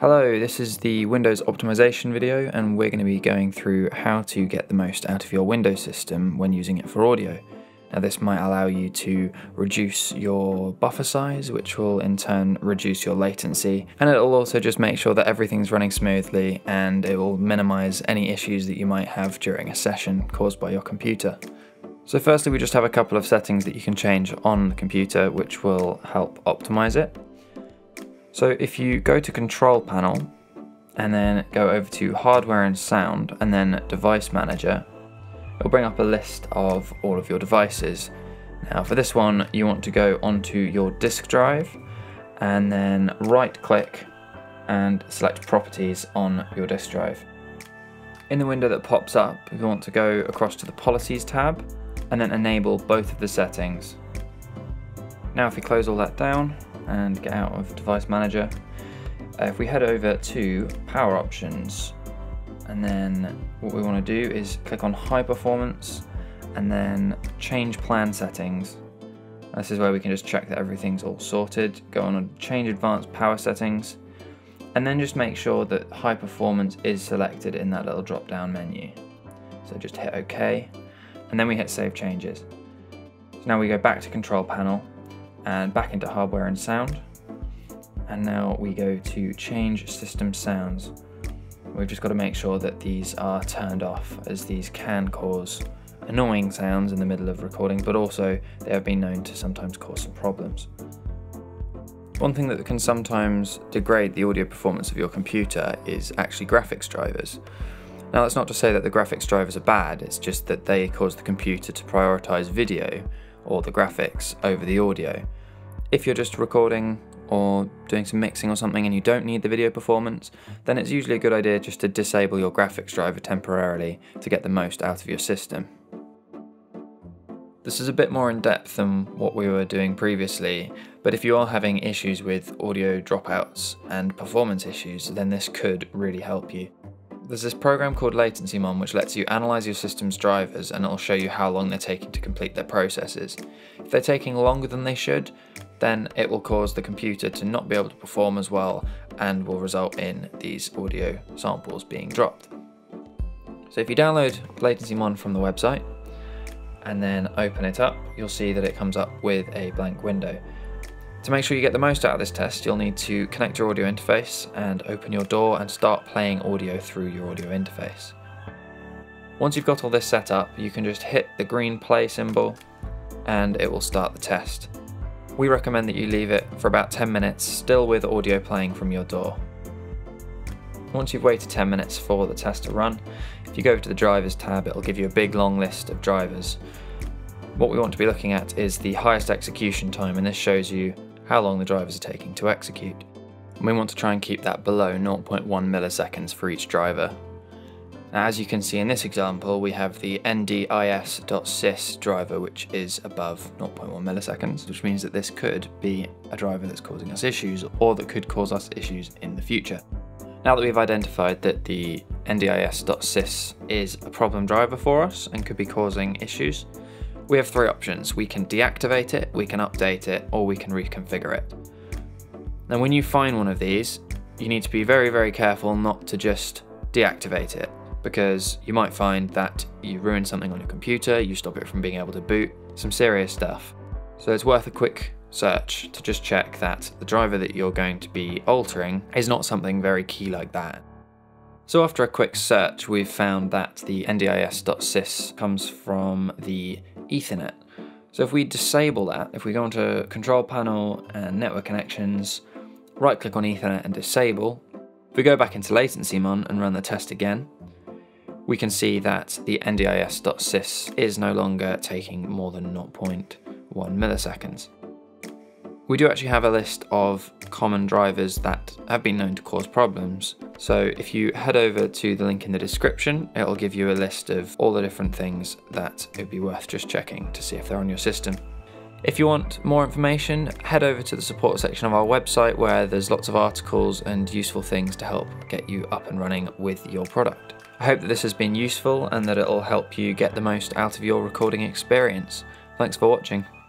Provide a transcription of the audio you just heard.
Hello, this is the Windows optimization video, and we're going to be going through how to get the most out of your Windows system when using it for audio. Now this might allow you to reduce your buffer size, which will in turn reduce your latency, and it will also just make sure that everything's running smoothly, and it will minimize any issues that you might have during a session caused by your computer. So firstly, we just have a couple of settings that you can change on the computer which will help optimize it. So if you go to Control Panel and then go over to Hardware and Sound and then Device Manager, it'll bring up a list of all of your devices. Now for this one, you want to go onto your disk drive and then right click and select Properties on your disk drive. In the window that pops up, you want to go across to the Policies tab and then enable both of the settings. Now if we close all that down and get out of Device Manager, if we head over to Power Options, and then what we want to do is click on High Performance and then Change Plan Settings. This is where we can just check that everything's all sorted. Go on and Change Advanced Power Settings, and then just make sure that High Performance is selected in that little drop down menu. So just hit OK, and then we hit Save Changes. So now we go back to Control Panel and back into Hardware and Sound, and now we go to Change System Sounds. We've just got to make sure that these are turned off, as these can cause annoying sounds in the middle of recording, but also they have been known to sometimes cause some problems. One thing that can sometimes degrade the audio performance of your computer is actually graphics drivers. Now that's not to say that the graphics drivers are bad, it's just that they cause the computer to prioritize video or the graphics over the audio. If you're just recording or doing some mixing or something and you don't need the video performance, then it's usually a good idea just to disable your graphics driver temporarily to get the most out of your system. This is a bit more in depth than what we were doing previously, but if you are having issues with audio dropouts and performance issues, then this could really help you. There's this program called Latency which lets you analyze your system's drivers, and it'll show you how long they're taking to complete their processes. If they're taking longer than they should, then it will cause the computer to not be able to perform as well and will result in these audio samples being dropped. So if you download Latency from the website and then open it up, you'll see that it comes up with a blank window. To make sure you get the most out of this test, you'll need to connect your audio interface and open your door and start playing audio through your audio interface. Once you've got all this set up, you can just hit the green play symbol and it will start the test. We recommend that you leave it for about 10 minutes, still with audio playing from your door. Once you've waited 10 minutes for the test to run, if you go to the drivers tab, it'll give you a big long list of drivers. What we want to be looking at is the highest execution time, and this shows you how long the drivers are taking to execute. And we want to try and keep that below 0.1 milliseconds for each driver. Now, as you can see in this example, we have the ndis.sys driver, which is above 0.1 milliseconds, which means that this could be a driver that's causing us issues, or that could cause us issues in the future. Now that we've identified that the ndis.sys is a problem driver for us and could be causing issues, we have three options. We can deactivate it, we can update it, or we can reconfigure it. Now when you find one of these, you need to be very, very careful not to just deactivate it, because you might find that you ruin something on your computer, you stop it from being able to boot, some serious stuff. So it's worth a quick search to just check that the driver that you're going to be altering is not something very key like that. So after a quick search, we've found that the ndis.sys comes from the Ethernet. So if we disable that, if we go onto Control Panel and Network Connections, right click on Ethernet and disable, if we go back into Latency and run the test again, we can see that the ndis.sys is no longer taking more than 0.1 milliseconds. We do actually have a list of common drivers that have been known to cause problems. So if you head over to the link in the description, it'll give you a list of all the different things that it would be worth just checking to see if they're on your system. If you want more information, head over to the support section of our website, where there's lots of articles and useful things to help get you up and running with your product. I hope that this has been useful and that it'll help you get the most out of your recording experience. Thanks for watching.